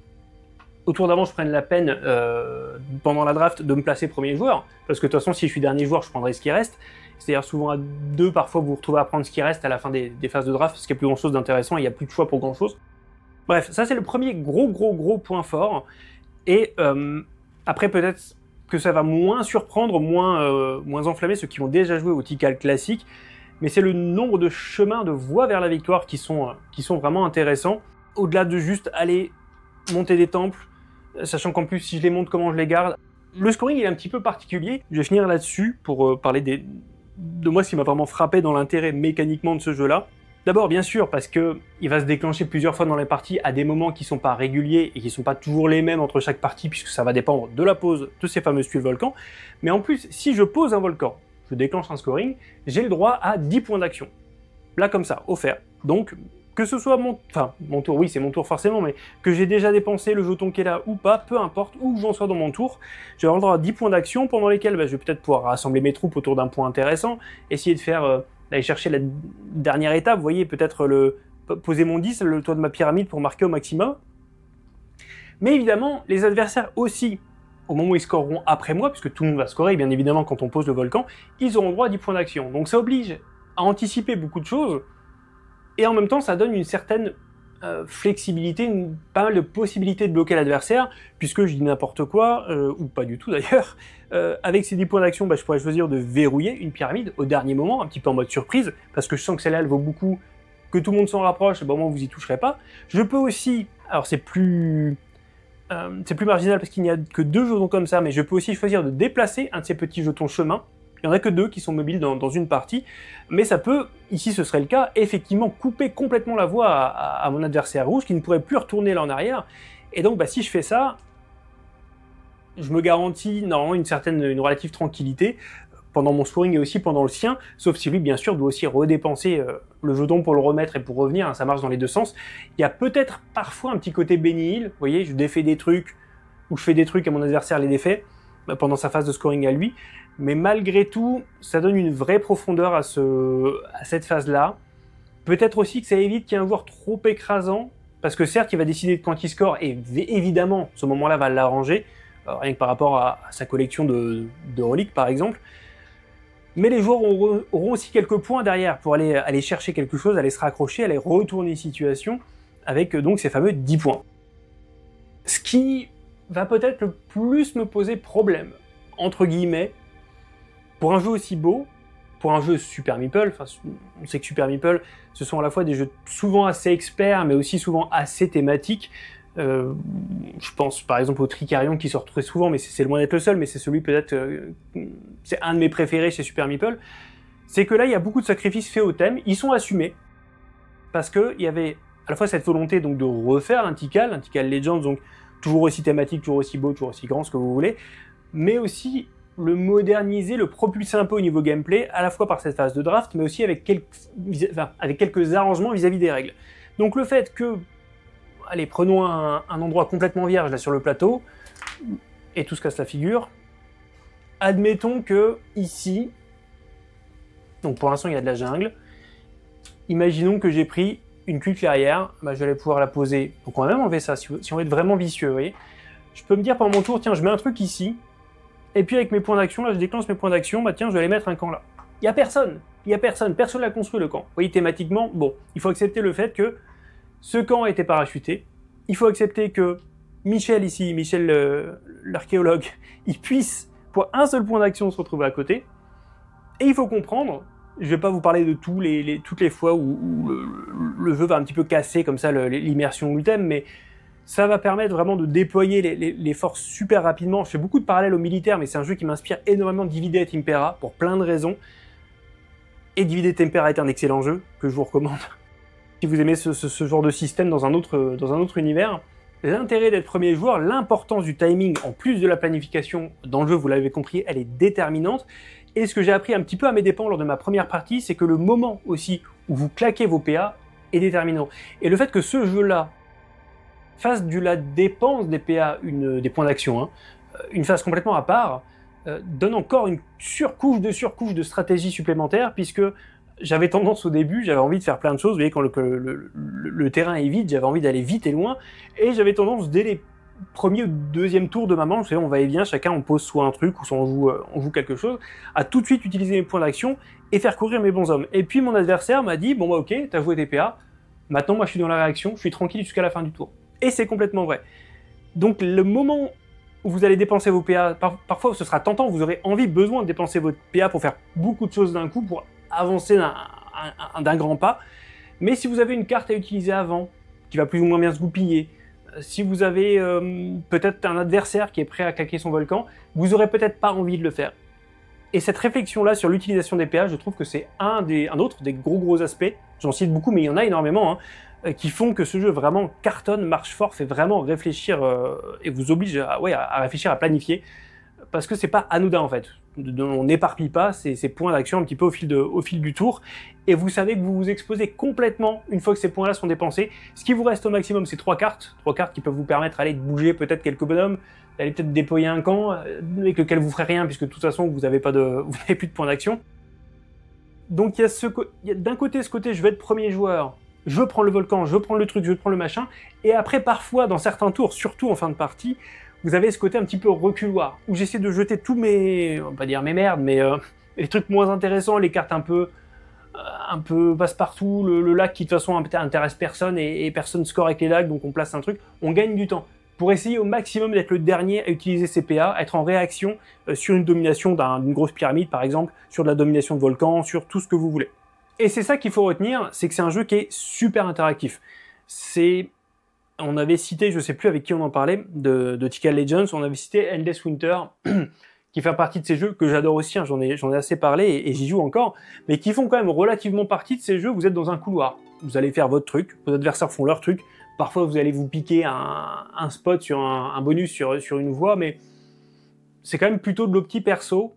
au tour d'avant, je prenne la peine, euh, pendant la draft, de me placer premier joueur, parce que de toute façon, si je suis dernier joueur, je prendrai ce qui reste. C'est-à-dire souvent à deux, parfois, vous vous retrouvez à prendre ce qui reste à la fin des, des phases de draft, parce qu'il n'y a plus grand-chose d'intéressant, il n'y a plus de choix pour grand-chose. Bref, ça c'est le premier gros, gros, gros point fort. Et euh, après, peut-être que ça va moins surprendre, moins, euh, moins enflammer ceux qui ont déjà joué au Tikal classique, mais c'est le nombre de chemins, de voies vers la victoire qui sont, euh, qui sont vraiment intéressants, au-delà de juste aller monter des temples, sachant qu'en plus, si je les monte, comment je les garde. Le scoring, il est un petit peu particulier. Je vais finir là-dessus pour euh, parler des... de moi, ce qui m'a vraiment frappé dans l'intérêt mécaniquement de ce jeu-là. D'abord, bien sûr, parce que il va se déclencher plusieurs fois dans les parties à des moments qui sont pas réguliers et qui sont pas toujours les mêmes entre chaque partie, puisque ça va dépendre de la pose de ces fameuses tuiles volcans. Mais en plus, si je pose un volcan, je déclenche un scoring, j'ai le droit à dix points d'action. Là, comme ça, offert. Donc, que ce soit mon, enfin, mon tour, oui c'est mon tour forcément, mais que j'ai déjà dépensé le jeton qui est là ou pas, peu importe, où j'en sois dans mon tour, je vais avoir le droit à dix points d'action pendant lesquels bah, je vais peut-être pouvoir rassembler mes troupes autour d'un point intéressant, essayer de faire, euh, d'aller chercher la dernière étape, vous voyez, peut-être le poser mon dix, le toit de ma pyramide pour marquer au maximum. Mais évidemment, les adversaires aussi, au moment où ils scoreront après moi, puisque tout le monde va scorer, bien évidemment, quand on pose le volcan, ils auront droit à dix points d'action. Donc ça oblige à anticiper beaucoup de choses, et en même temps, ça donne une certaine euh, flexibilité, une, pas mal de possibilités de bloquer l'adversaire, puisque je dis n'importe quoi, euh, ou pas du tout d'ailleurs, euh, avec ces dix points d'action, bah, je pourrais choisir de verrouiller une pyramide au dernier moment, un petit peu en mode surprise, parce que je sens que celle-là, elle vaut beaucoup, que tout le monde s'en rapproche, bah, au moins vous y toucherez pas. Je peux aussi, alors c'est plus... Euh, c'est plus marginal parce qu'il n'y a que deux jetons comme ça, mais je peux aussi choisir de déplacer un de ces petits jetons chemin. Il n'y en a que deux qui sont mobiles dans, dans une partie, mais ça peut, ici ce serait le cas, effectivement couper complètement la voie à, à, à mon adversaire rouge qui ne pourrait plus retourner là en arrière. Et donc bah, si je fais ça, je me garantis normalement une certaine, une relative tranquillité pendant mon scoring et aussi pendant le sien, sauf si lui bien sûr doit aussi redépenser euh, le jeton pour le remettre et pour revenir, hein, ça marche dans les deux sens. Il y a peut-être parfois un petit côté Benny Hill, vous voyez, je défais des trucs, ou je fais des trucs à mon adversaire les défait, bah, pendant sa phase de scoring à lui, mais malgré tout, ça donne une vraie profondeur à, ce, à cette phase-là. Peut-être aussi que ça évite qu'il y ait un joueur trop écrasant, parce que certes, il va décider de quand il score, et évidemment, ce moment-là va l'arranger, euh, rien que par rapport à, à sa collection de, de reliques, par exemple. Mais les joueurs auront, auront aussi quelques points derrière pour aller, aller chercher quelque chose, aller se raccrocher, aller retourner une situation, avec donc ces fameux dix points. Ce qui va peut-être le plus me poser problème, entre guillemets, pour un jeu aussi beau, pour un jeu Super Meeple, enfin, on sait que Super Meeple, ce sont à la fois des jeux souvent assez experts, mais aussi souvent assez thématiques. Euh, je pense par exemple au Tricarion qui sort très souvent, mais c'est loin d'être le seul, mais c'est celui peut-être, euh, c'est un de mes préférés chez Super Meeple. C'est que là, il y a beaucoup de sacrifices faits au thème, ils sont assumés, parce qu'il y avait à la fois cette volonté donc de refaire un Tikal, un Tikal Legends, donc toujours aussi thématique, toujours aussi beau, toujours aussi grand, ce que vous voulez, mais aussi le moderniser, le propulser un peu au niveau gameplay, à la fois par cette phase de draft, mais aussi avec quelques, enfin, avec quelques arrangements vis-à-vis des règles. Donc le fait que allez, prenons un, un endroit complètement vierge là sur le plateau, et tout se casse la figure. Admettons que ici, donc pour l'instant il y a de la jungle, imaginons que j'ai pris une cuve clairière, bah, je vais pouvoir la poser, donc on va même enlever ça, si, si on veut être vraiment vicieux, vous voyez. Je peux me dire pendant mon tour, tiens, je mets un truc ici, et puis avec mes points d'action, là je déclenche mes points d'action, bah tiens, je vais aller mettre un camp là. Il n'y a personne, il n'y a personne, personne n'a construit le camp. Vous voyez, thématiquement, bon, il faut accepter le fait que ce camp a été parachuté, il faut accepter que Michel ici, Michel euh, l'archéologue, il puisse, pour un seul point d'action, se retrouver à côté, et il faut comprendre, je ne vais pas vous parler de tous les, les, toutes les fois où, où le, le jeu va un petit peu casser comme ça l'immersion ou le thème, mais ça va permettre vraiment de déployer les, les, les forces super rapidement. Je fais beaucoup de parallèles au militaire, mais c'est un jeu qui m'inspire énormément de Divide et Impera, pour plein de raisons. Et Divide et Impera est un excellent jeu, que je vous recommande. Si vous aimez ce, ce, ce genre de système dans un autre, dans un autre univers, l'intérêt d'être premier joueur, l'importance du timing, en plus de la planification dans le jeu, vous l'avez compris, elle est déterminante. Et ce que j'ai appris un petit peu à mes dépens lors de ma première partie, c'est que le moment aussi où vous claquez vos P A est déterminant. Et le fait que ce jeu-là fasse de la dépense des P A, une, des points d'action, hein, une phase complètement à part, euh, donne encore une surcouche de surcouche de stratégie supplémentaire, puisque j'avais tendance au début, j'avais envie de faire plein de choses, vous voyez, quand le, le, le, le terrain est vide, j'avais envie d'aller vite et loin, et j'avais tendance, dès les premiers ou deuxième tour de ma manche, on va et vient, chacun on pose soit un truc, ou soit on joue, on joue quelque chose, à tout de suite utiliser mes points d'action, et faire courir mes bons hommes. Et puis mon adversaire m'a dit, bon bah ok, t'as joué tes P A, maintenant moi je suis dans la réaction, je suis tranquille jusqu'à la fin du tour. Et c'est complètement vrai. Donc le moment où vous allez dépenser vos P A, par, parfois ce sera tentant, vous aurez envie, besoin de dépenser votre P A pour faire beaucoup de choses d'un coup, pour avancer d'un grand pas, mais si vous avez une carte à utiliser avant, qui va plus ou moins bien se goupiller, si vous avez euh, peut-être un adversaire qui est prêt à claquer son volcan, vous aurez peut-être pas envie de le faire. Et cette réflexion-là sur l'utilisation des P A, je trouve que c'est un, un autre des gros gros aspects, j'en cite beaucoup, mais il y en a énormément, hein, qui font que ce jeu vraiment cartonne, marche fort, fait vraiment réfléchir, euh, et vous oblige à, ouais, à réfléchir, à planifier, parce que c'est pas anodin en fait. On n'éparpille pas ces, ces points d'action un petit peu au fil, de, au fil du tour, et vous savez que vous vous exposez complètement une fois que ces points-là sont dépensés. Ce qui vous reste au maximum, c'est trois cartes, trois cartes qui peuvent vous permettre d'aller de bouger peut-être quelques bonhommes, d'aller peut-être déployer un camp, avec lequel vous ferez rien, puisque de toute façon vous n'avez pas de, vous n'avez plus de points d'action. Donc il y a, ce, il y a d'un côté ce côté, je vais être premier joueur, je veux prendre le volcan, je veux prendre le truc, je veux prendre le machin, et après parfois dans certains tours, surtout en fin de partie, vous avez ce côté un petit peu reculoir, où j'essaie de jeter tous mes, on va pas dire mes merdes, mais euh, les trucs moins intéressants, les cartes un peu, euh, un peu passe-partout, le, le lac qui de toute façon intéresse personne et, et personne score avec les lacs, donc on place un truc, on gagne du temps. Pour essayer au maximum d'être le dernier à utiliser ses P A, être en réaction euh, sur une domination d'une grosse pyramide par exemple, sur de la domination de volcan, sur tout ce que vous voulez. Et c'est ça qu'il faut retenir, c'est que c'est un jeu qui est super interactif. C'est... On avait cité, je sais plus avec qui on en parlait, de, de Tikal Legends, on avait cité Endless Winter, qui fait partie de ces jeux que j'adore aussi, hein, j'en ai, j'en ai assez parlé et, et j'y joue encore, mais qui font quand même relativement partie de ces jeux. Vous êtes dans un couloir, vous allez faire votre truc, vos adversaires font leur truc, parfois vous allez vous piquer un, un spot sur un, un bonus sur, sur une voie, mais c'est quand même plutôt de l'opti perso.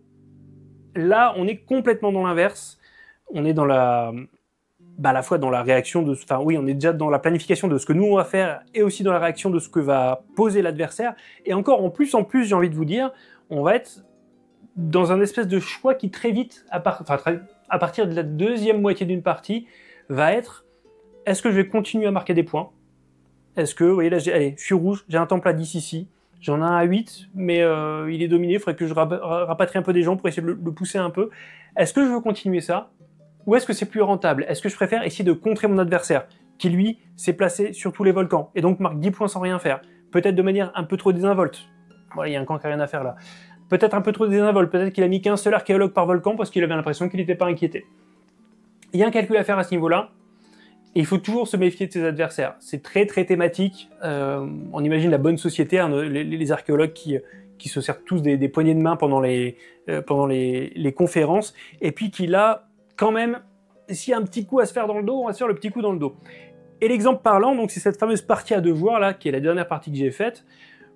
Là, on est complètement dans l'inverse, on est dans la... Bah, à la fois dans la réaction de... Enfin oui, on est déjà dans la planification de ce que nous on va faire et aussi dans la réaction de ce que va poser l'adversaire. Et encore en plus, en plus, j'ai envie de vous dire, on va être dans un espèce de choix qui très vite, à, part... enfin, très... à partir de la deuxième moitié d'une partie, va être, est-ce que je vais continuer à marquer des points? Est-ce que, vous voyez là, allez, je suis rouge, j'ai un temple à dix ici, j'en ai un à huit, mais euh, il est dominé, il faudrait que je rapatrie un peu des gens pour essayer de le, le pousser un peu. Est-ce que je veux continuer ça? Ou est-ce que c'est plus rentable? Est-ce que je préfère essayer de contrer mon adversaire, qui lui s'est placé sur tous les volcans, et donc marque dix points sans rien faire? Peut-être de manière un peu trop désinvolte. Voilà, il y a un camp qui n'a rien à faire là. Peut-être un peu trop désinvolte, peut-être qu'il a mis qu'un seul archéologue par volcan parce qu'il avait l'impression qu'il n'était pas inquiété. Il y a un calcul à faire à ce niveau-là, et il faut toujours se méfier de ses adversaires. C'est très très thématique, euh, on imagine la bonne société, hein, les, les archéologues qui... qui se servent tous des, des poignées de main pendant les, euh, pendant les, les conférences, et puis qu'il a quand même, s'il y a un petit coup à se faire dans le dos, on va se faire le petit coup dans le dos. Et l'exemple parlant, donc c'est cette fameuse partie à deux joueurs, là, qui est la dernière partie que j'ai faite,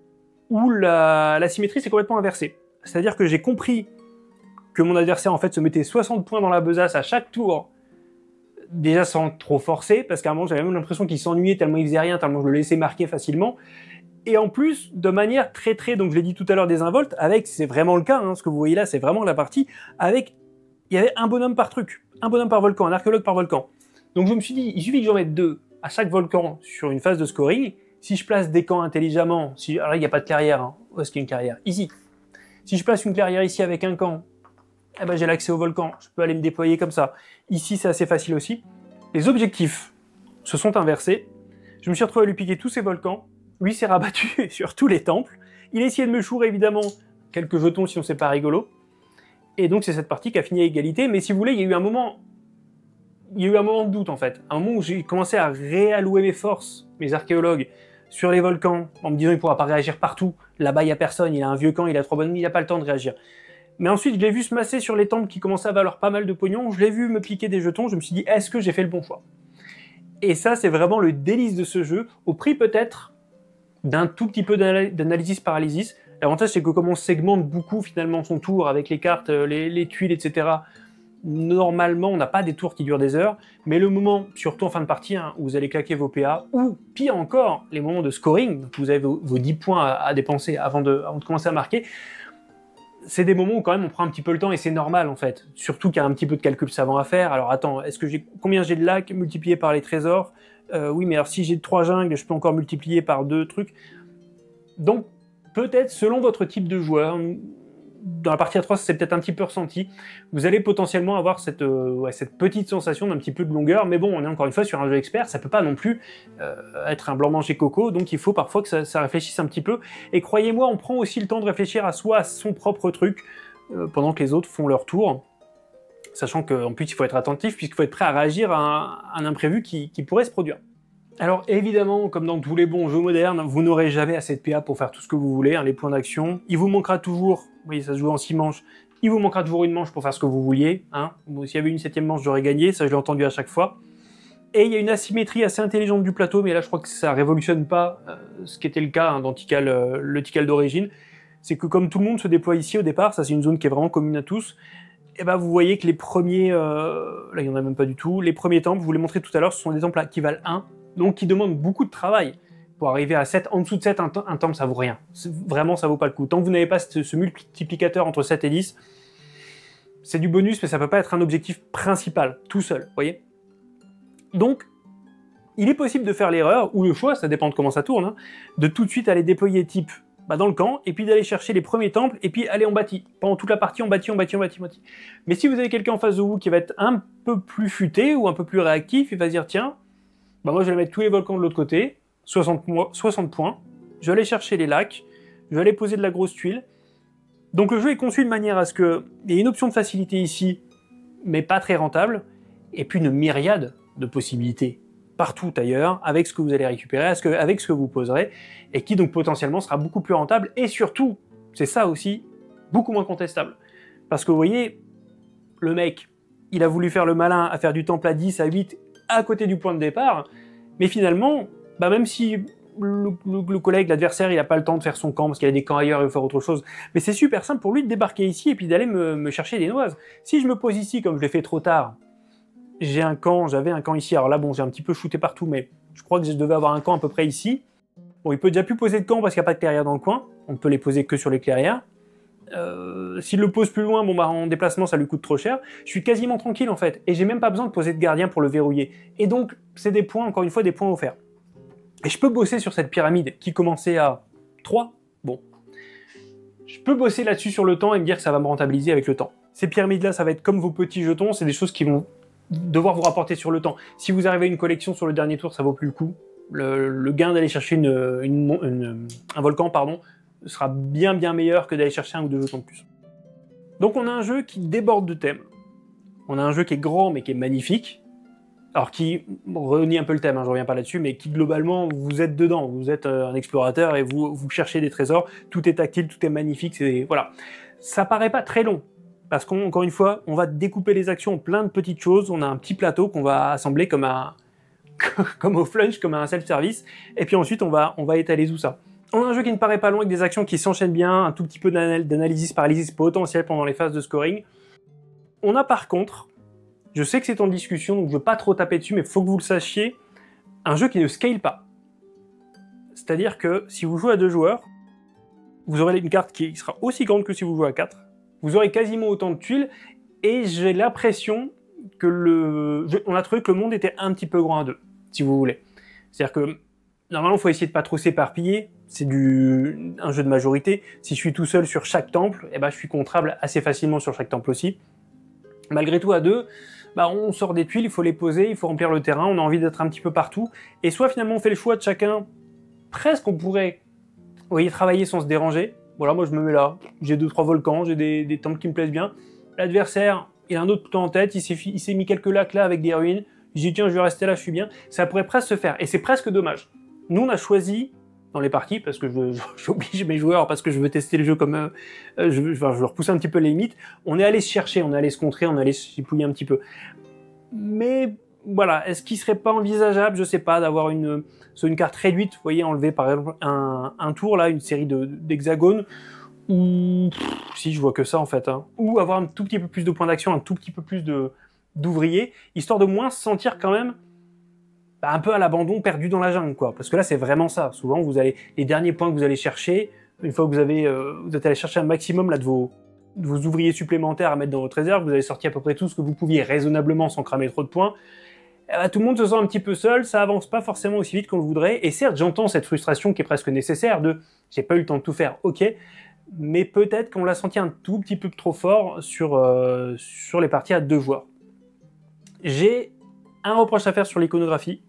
où la, la symétrie s'est complètement inversée. C'est-à-dire que j'ai compris que mon adversaire, en fait, se mettait soixante points dans la besace à chaque tour, déjà sans trop forcer, parce qu'à un moment j'avais même l'impression qu'il s'ennuyait tellement il faisait rien, tellement je le laissais marquer facilement. Et en plus, de manière très très, donc je l'ai dit tout à l'heure, désinvolte, avec, c'est vraiment le cas, hein, ce que vous voyez là, c'est vraiment la partie, avec, il y avait un bonhomme par truc, un bonhomme par volcan, un archéologue par volcan. Donc je me suis dit, il suffit que j'en mette deux à chaque volcan sur une phase de scoring. Si je place des camps intelligemment, si, alors là il n'y a pas de clairière, hein. Où est-ce qu'il y a une clairière? Ici. Si je place une clairière ici avec un camp, eh ben, j'ai l'accès au volcan, je peux aller me déployer comme ça. Ici c'est assez facile aussi. Les objectifs se sont inversés, je me suis retrouvé à lui piquer tous ces volcans, lui s'est rabattu sur tous les temples, il a essayé de me chourer évidemment quelques jetons sinon c'est pas rigolo, et donc c'est cette partie qui a fini à égalité, mais si vous voulez, il y a eu un moment... Il y a eu un moment de doute en fait, un moment où j'ai commencé à réallouer mes forces, mes archéologues, sur les volcans, en me disant il pourra pas réagir partout, là-bas il n'y a personne, il a un vieux camp, il a trois bonnes nuits, il n'a pas le temps de réagir. Mais ensuite je l'ai vu se masser sur les temples qui commençaient à valoir pas mal de pognon, je l'ai vu me piquer des jetons, je me suis dit est-ce que j'ai fait le bon choix? Et ça c'est vraiment le délice de ce jeu, au prix peut-être d'un tout petit peu d'analysis paralysis. L'avantage c'est que comme on segmente beaucoup finalement son tour avec les cartes, les, les tuiles, et cetera, normalement, on n'a pas des tours qui durent des heures, mais le moment, surtout en fin de partie, hein, où vous allez claquer vos P A, ou pire encore, les moments de scoring, donc vous avez vos, vos dix points à, à dépenser avant de, avant de commencer à marquer, c'est des moments où quand même on prend un petit peu le temps et c'est normal en fait. Surtout qu'il y a un petit peu de calcul savant à faire. Alors attends, est-ce que j'ai combien j'ai de lacs multiplié par les trésors? euh, Oui, mais alors si j'ai trois jungles, je peux encore multiplier par deux trucs. Donc peut-être selon votre type de joueur, dans la partie A trois, c'est peut-être un petit peu ressenti. Vous allez potentiellement avoir cette, euh, ouais, cette petite sensation d'un petit peu de longueur, mais bon, on est encore une fois sur un jeu expert, ça peut pas non plus euh, être un blanc-manger coco, donc il faut parfois que ça, ça réfléchisse un petit peu. Et croyez-moi, on prend aussi le temps de réfléchir à soi, à son propre truc, euh, pendant que les autres font leur tour. Sachant qu'en plus, il faut être attentif, puisqu'il faut être prêt à réagir à un, un imprévu qui, qui pourrait se produire. Alors évidemment, comme dans tous les bons jeux modernes, vous n'aurez jamais assez de P A pour faire tout ce que vous voulez, hein, les points d'action. Il vous manquera toujours, oui ça se joue en six manches, il vous manquera toujours une manche pour faire ce que vous vouliez. Hein. Bon, s'il y avait une septième manche, j'aurais gagné, ça je l'ai entendu à chaque fois. Et il y a une asymétrie assez intelligente du plateau, mais là je crois que ça révolutionne pas euh, ce qui était le cas hein, dans Tikal, euh, le Tikal d'origine. C'est que comme tout le monde se déploie ici au départ, ça c'est une zone qui est vraiment commune à tous, et ben vous voyez que les premiers, euh, là il n'y en a même pas du tout, les premiers temples, je vous l'ai montré tout à l'heure, ce sont des temples qui valent un, donc qui demandent beaucoup de travail. Pour arriver à sept, en dessous de sept, un, un temple, ça vaut rien. Vraiment, ça vaut pas le coup. Tant que vous n'avez pas ce, ce multiplicateur entre sept et dix, c'est du bonus, mais ça peut pas être un objectif principal, tout seul, vous voyez. Donc, il est possible de faire l'erreur, ou le choix, ça dépend de comment ça tourne, hein, de tout de suite aller déployer type bah, dans le camp, et puis d'aller chercher les premiers temples, et puis aller en bâti. Pendant toute la partie, on bâtit, on bâtit, on bâtit, on bâtit. Mais si vous avez quelqu'un en face de vous qui va être un peu plus futé, ou un peu plus réactif, il va se dire, tiens, bah moi je vais mettre tous les volcans de l'autre côté, soixante points, je vais aller chercher les lacs, je vais aller poser de la grosse tuile. Donc le jeu est conçu de manière à ce qu'il y ait une option de facilité ici, mais pas très rentable, et puis une myriade de possibilités partout ailleurs, avec ce que vous allez récupérer, avec ce que vous poserez, et qui donc potentiellement sera beaucoup plus rentable, et surtout, c'est ça aussi, beaucoup moins contestable. Parce que vous voyez, le mec, il a voulu faire le malin à faire du temple à dix, à huit, à côté du point de départ, mais finalement, bah même si le, le, le collègue, l'adversaire, il n'a pas le temps de faire son camp parce qu'il a des camps ailleurs, il veut faire autre chose, mais c'est super simple pour lui de débarquer ici et puis d'aller me, me chercher des noises. Si je me pose ici, comme je l'ai fait trop tard, j'ai un camp, j'avais un camp ici, alors là bon, j'ai un petit peu shooté partout, mais je crois que je devais avoir un camp à peu près ici. Bon, il peut déjà plus poser de camp parce qu'il n'y a pas de clairière dans le coin, on ne peut les poser que sur les clairières. Euh, S'il le pose plus loin, bon bah en déplacement ça lui coûte trop cher. Je suis quasiment tranquille en fait, et j'ai même pas besoin de poser de gardien pour le verrouiller. Et donc c'est des points, encore une fois, des points offerts. Et je peux bosser sur cette pyramide qui commençait à trois. Bon, je peux bosser là-dessus sur le temps et me dire que ça va me rentabiliser avec le temps. Ces pyramides-là, ça va être comme vos petits jetons, c'est des choses qui vont devoir vous rapporter sur le temps. Si vous arrivez à une collection sur le dernier tour, ça vaut plus le coup. Le, le gain d'aller chercher une, une, une, un volcan, pardon, sera bien bien meilleur que d'aller chercher un ou deux jetons de plus. Donc on a un jeu qui déborde de thèmes. On a un jeu qui est grand mais qui est magnifique. Alors qui renie un peu le thème, hein, je reviens pas là-dessus, mais qui globalement, vous êtes dedans, vous êtes un explorateur et vous, vous cherchez des trésors, tout est tactile, tout est magnifique, c'est voilà. Ça paraît pas très long, parce qu'encore une fois, on va découper les actions en plein de petites choses, on a un petit plateau qu'on va assembler comme un comme au flunch, comme un self-service, et puis ensuite on va, on va étaler tout ça. On a un jeu qui ne paraît pas long, avec des actions qui s'enchaînent bien, un tout petit peu d'analysis paralysis potentiel pendant les phases de scoring. On a par contre je sais que c'est en discussion, donc je ne veux pas trop taper dessus, mais il faut que vous le sachiez, un jeu qui ne scale pas. C'est-à-dire que si vous jouez à deux joueurs, vous aurez une carte qui sera aussi grande que si vous jouez à quatre, vous aurez quasiment autant de tuiles, et j'ai l'impression que le... on a trouvé que le monde était un petit peu grand à deux, si vous voulez. C'est-à-dire que, normalement, il faut essayer de pas trop s'éparpiller, c'est du... un jeu de majorité. Si je suis tout seul sur chaque temple, eh ben, je suis contrable assez facilement sur chaque temple aussi. Malgré tout, à deux, bah, on sort des tuiles, il faut les poser, il faut remplir le terrain, on a envie d'être un petit peu partout, et soit finalement on fait le choix de chacun, presque on pourrait, vous voyez, travailler sans se déranger. Voilà, moi je me mets là, j'ai deux trois volcans, j'ai des, des temples qui me plaisent bien. L'adversaire, il a un autre plan en tête, il s'est mis quelques lacs là avec des ruines, je dis tiens je vais rester là, je suis bien. Ça pourrait presque se faire, et c'est presque dommage. Nous on a choisi, dans les parties, parce que j'oblige mes joueurs, parce que je veux tester le jeu comme... Euh, je, veux, enfin, je veux repousser un petit peu les limites, on est allé se chercher, on est allé se contrer, on est allé se dépouiller un petit peu. Mais voilà, est-ce qu'il serait pas envisageable, je sais pas, d'avoir une, sur une carte réduite, vous voyez, enlever par exemple un, un tour, là, une série d'hexagones, de, ou... Pff, si, je vois que ça en fait, hein, ou avoir un tout petit peu plus de points d'action, un tout petit peu plus d'ouvriers, histoire de moins se sentir quand même bah, un peu à l'abandon, perdu dans la jungle, quoi. Parce que là, c'est vraiment ça. Souvent, vous allez, les derniers points que vous allez chercher, une fois que vous avez, euh, vous êtes allé chercher un maximum là de vos, de vos ouvriers supplémentaires à mettre dans votre réserve, vous avez sorti à peu près tout ce que vous pouviez raisonnablement sans cramer trop de points. Eh ben, tout le monde se sent un petit peu seul, ça avance pas forcément aussi vite qu'on le voudrait. Et certes, j'entends cette frustration qui est presque nécessaire de, j'ai pas eu le temps de tout faire, ok, mais peut-être qu'on l'a senti un tout petit peu trop fort sur, euh, sur les parties à deux joueurs. J'ai un reproche à faire sur l'iconographie.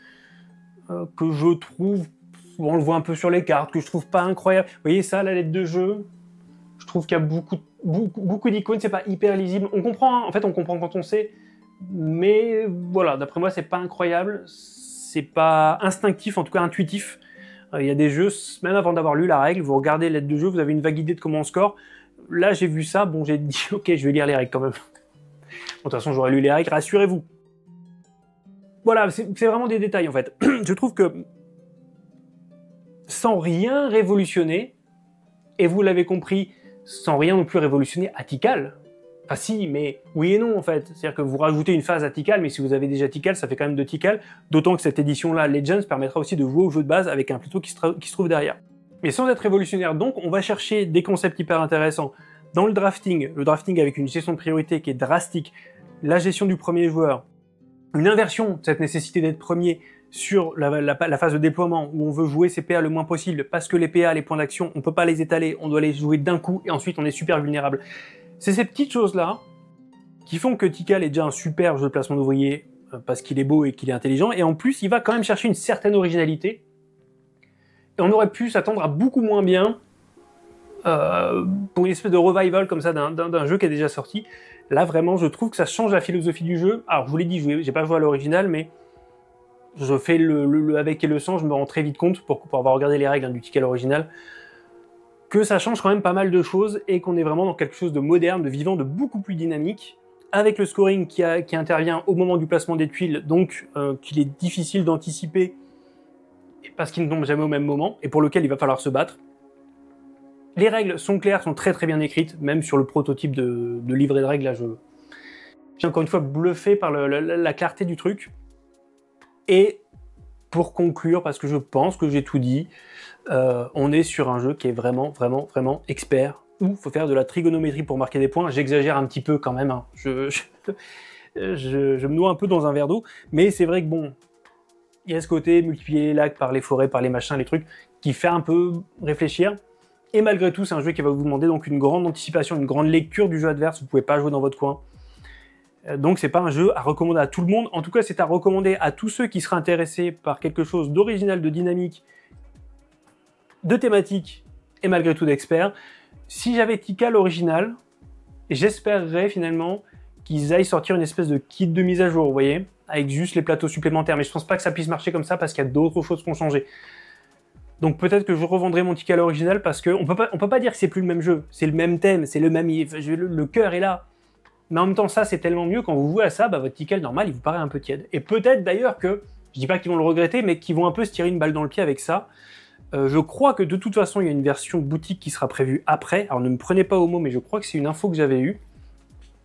Euh, que je trouve, on le voit un peu sur les cartes, que je trouve pas incroyable. Vous voyez ça, la lettre de jeu, je trouve qu'il y a beaucoup, beaucoup, beaucoup d'icônes, c'est pas hyper lisible. On comprend, hein, en fait on comprend quand on sait, mais voilà, d'après moi c'est pas incroyable, c'est pas instinctif, en tout cas intuitif. Euh, il y a des jeux, même avant d'avoir lu la règle, vous regardez la lettre de jeu, vous avez une vague idée de comment on score. Là j'ai vu ça, bon j'ai dit ok je vais lire les règles quand même. Bon, de toute façon j'aurais lu les règles, rassurez-vous. Voilà, c'est vraiment des détails en fait. Je trouve que sans rien révolutionner, et vous l'avez compris, sans rien non plus révolutionner à Tikal, enfin si, mais oui et non en fait. C'est-à-dire que vous rajoutez une phase à Tikal, mais si vous avez déjà Tikal, ça fait quand même de Tikal, d'autant que cette édition-là, Legends, permettra aussi de jouer au jeu de base avec un plateau qui se, qui se trouve derrière. Mais sans être révolutionnaire donc, on va chercher des concepts hyper intéressants dans le drafting, le drafting avec une gestion de priorité qui est drastique, la gestion du premier joueur, une inversion de cette nécessité d'être premier sur la, la, la phase de déploiement où on veut jouer ses P A le moins possible parce que les P A, les points d'action, on peut pas les étaler, on doit les jouer d'un coup et ensuite on est super vulnérable. C'est ces petites choses-là qui font que Tikal est déjà un super jeu de placement d'ouvriers parce qu'il est beau et qu'il est intelligent, et en plus il va quand même chercher une certaine originalité, et on aurait pu s'attendre à beaucoup moins bien euh, pour une espèce de revival comme ça d'un jeu qui est déjà sorti. Là, vraiment, je trouve que ça change la philosophie du jeu. Alors, je vous l'ai dit, j'ai pas joué à l'original, mais je fais le, le, le avec et le sans, je me rends très vite compte, pour, pour avoir regardé les règles hein, du Tikal original, que ça change quand même pas mal de choses, et qu'on est vraiment dans quelque chose de moderne, de vivant, de beaucoup plus dynamique, avec le scoring qui, a, qui intervient au moment du placement des tuiles, donc euh, qu'il est difficile d'anticiper, parce qu'il ne tombe jamais au même moment, et pour lequel il va falloir se battre. Les règles sont claires, sont très très bien écrites, même sur le prototype de, de livret de règles, là, je, je suis encore une fois bluffé par le, la, la clarté du truc. Et pour conclure, parce que je pense que j'ai tout dit, euh, on est sur un jeu qui est vraiment, vraiment, vraiment expert, où il faut faire de la trigonométrie pour marquer des points. J'exagère un petit peu quand même, hein. je, je, je, je me noie un peu dans un verre d'eau, mais c'est vrai que bon, il y a ce côté multiplier les lacs par les forêts, par les machins, les trucs, qui fait un peu réfléchir. Et malgré tout, c'est un jeu qui va vous demander donc une grande anticipation, une grande lecture du jeu adverse. Vous ne pouvez pas jouer dans votre coin. Donc c'est pas un jeu à recommander à tout le monde. En tout cas, c'est à recommander à tous ceux qui seraient intéressés par quelque chose d'original, de dynamique, de thématique et malgré tout d'expert. Si j'avais Tikal original, j'espérerais finalement qu'ils aillent sortir une espèce de kit de mise à jour, vous voyez, avec juste les plateaux supplémentaires. Mais je pense pas que ça puisse marcher comme ça parce qu'il y a d'autres choses qui ont changé. Donc peut-être que je revendrai mon Tikal original parce qu'on peut pas, on peut pas dire que c'est plus le même jeu, c'est le même thème, c'est le même, le, le cœur est là. Mais en même temps, ça c'est tellement mieux, quand vous jouez à ça, bah, votre Tikal normal il vous paraît un peu tiède. Et peut-être d'ailleurs que, je dis pas qu'ils vont le regretter, mais qu'ils vont un peu se tirer une balle dans le pied avec ça. Euh, je crois que de toute façon il y a une version boutique qui sera prévue après, alors ne me prenez pas au mot, mais je crois que c'est une info que j'avais eue.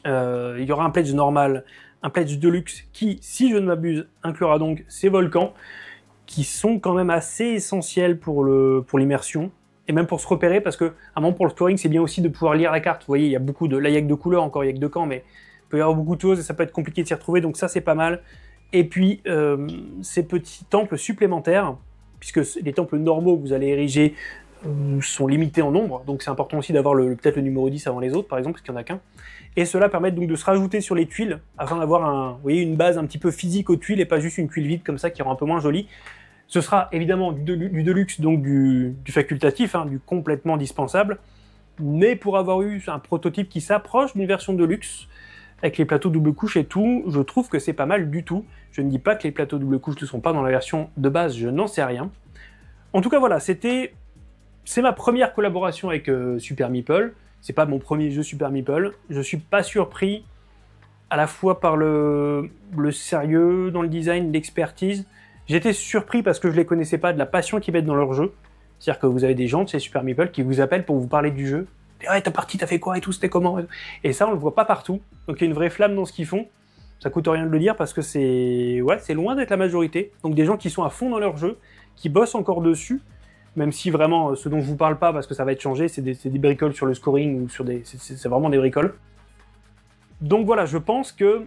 Euh, il y aura un pledge normal, un pledge deluxe qui, si je ne m'abuse, inclura donc ces volcans qui sont quand même assez essentiels pour le pour l'immersion et même pour se repérer parce que à un moment pour le scoring c'est bien aussi de pouvoir lire la carte. Vous voyez, il y a beaucoup de là il y a que deux couleurs encore, il y a que deux camps, mais il peut y avoir beaucoup de choses et ça peut être compliqué de s'y retrouver, donc ça c'est pas mal. Et puis euh, ces petits temples supplémentaires, puisque les temples normaux que vous allez ériger euh, sont limités en nombre, donc c'est important aussi d'avoir le, peut-être le numéro dix avant les autres par exemple, parce qu'il n'y en a qu'un. Et cela permet donc de se rajouter sur les tuiles, afin d'avoir un, vous voyez, une base un petit peu physique aux tuiles, et pas juste une tuile vide comme ça qui rend un peu moins jolie. Ce sera évidemment du, de, du deluxe, donc du, du facultatif, hein, du complètement dispensable, mais pour avoir eu un prototype qui s'approche d'une version de luxe, avec les plateaux double couche et tout, je trouve que c'est pas mal du tout. Je ne dis pas que les plateaux double couche ne sont pas dans la version de base, je n'en sais rien. En tout cas voilà, c'était... c'est ma première collaboration avec euh, Super Meeple. C'est pas mon premier jeu Super Meeple. Je suis pas surpris à la fois par le, le sérieux dans le design, l'expertise. J'étais surpris parce que je les connaissais pas de la passion qu'ils mettent dans leur jeu. C'est-à-dire que vous avez des gens de chez Super Meeple qui vous appellent pour vous parler du jeu. Et ouais, ta partie, t'as fait quoi et tout, c'était comment? Et ça, on le voit pas partout. Donc il y a une vraie flamme dans ce qu'ils font. Ça coûte rien de le dire parce que c'est ouais, c'est loin d'être la majorité. Donc des gens qui sont à fond dans leur jeu, qui bossent encore dessus. Même si vraiment, ce dont je vous parle pas, parce que ça va être changé, c'est des, des bricoles sur le scoring, ou sur des, c'est vraiment des bricoles. Donc voilà, je pense que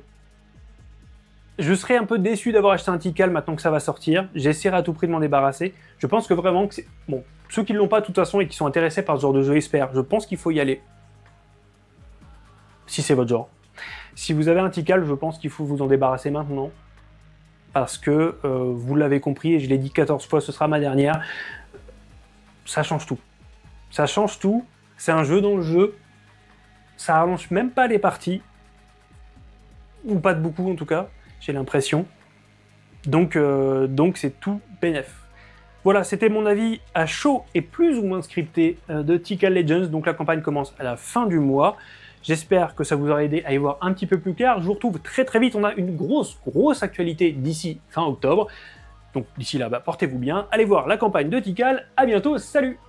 je serais un peu déçu d'avoir acheté un Tikal maintenant que ça va sortir. J'essaierai à tout prix de m'en débarrasser. Je pense que vraiment que c'est... Bon, ceux qui ne l'ont pas de toute façon et qui sont intéressés par ce genre de jeu espèrent, je pense qu'il faut y aller. Si c'est votre genre. Si vous avez un Tikal, je pense qu'il faut vous en débarrasser maintenant. Parce que, euh, vous l'avez compris, et je l'ai dit quatorze fois, ce sera ma dernière. Ça change tout. Ça change tout. C'est un jeu dans le jeu. Ça rallonge même pas les parties. Ou pas de beaucoup en tout cas, j'ai l'impression. Donc euh, donc c'est tout bénef. Voilà, c'était mon avis à chaud et plus ou moins scripté euh, de Tikal Legends. Donc la campagne commence à la fin du mois. J'espère que ça vous aura aidé à y voir un petit peu plus clair. Je vous retrouve très très vite. On a une grosse, grosse actualité d'ici fin octobre. Donc d'ici là, bah, portez-vous bien, allez voir la campagne de Tikal, à bientôt, salut!